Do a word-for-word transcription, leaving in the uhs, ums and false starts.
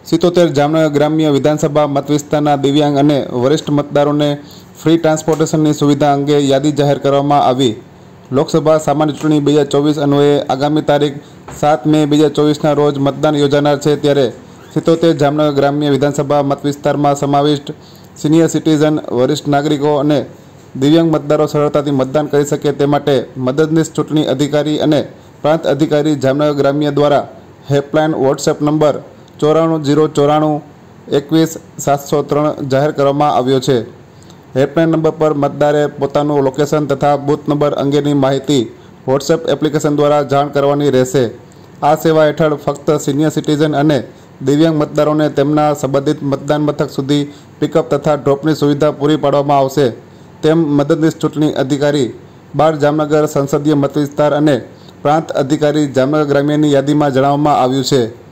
સિત્તોતેર જામનગર ગ્રામ્ય વિધાનસભા મતવિસ્તારના દિવ્યાંગ અને વરિષ્ઠ મતદારોને ફ્રી ટ્રાન્સપોર્ટેશનની સુવિધા અંગે યાદી જાહેર કરવામાં આવી। લોકસભા સામાન્ય ચૂંટણી બે હજાર ચોવીસ અન્વયે આગામી તારીખ સાત મે બે હજાર ચોવીસના રોજ મતદાન યોજાનાર છે, ત્યારે સિત્તોતેર જામનગર ગ્રામ્ય વિધાનસભા મતવિસ્તારમાં સમાવિષ્ટ સિનિયર સિટીઝન, વરિષ્ઠ નાગરિકો અને દિવ્યાંગ મતદારો સરળતાથી મતદાન કરી શકે તે માટે મદદનીશ ચૂંટણી અધિકારી અને પ્રાંત અધિકારી જામનગર ગ્રામ્ય દ્વારા હેલ્પલાઇન વોટ્સએપ નંબર ચોરાણું જીરો ચોરાણું એકવીસ સાતસો ત્રણ જાહેર કરવામાં આવ્યો છે। હેલ્પલાઇન નંબર પર મતદારે પોતાનું લોકેશન તથા બૂથ નંબર અંગેની માહિતી વોટ્સએપ એપ્લિકેશન દ્વારા જાણ કરવાની રહેશે। આ સેવા હેઠળ ફક્ત સિનિયર સિટીઝન અને દિવ્યાંગ મતદારોને તેમના સંબંધિત મતદાન મથક સુધી પિકઅપ તથા ડ્રોપની સુવિધા પૂરી પાડવામાં આવશે, તેમ મદદનીશ ચૂંટણી અધિકારી બાર જામનગર સંસદીય મતવિસ્તાર અને પ્રાંત અધિકારી જામનગર ગ્રામ્યની યાદીમાં જણાવવામાં આવ્યું છે।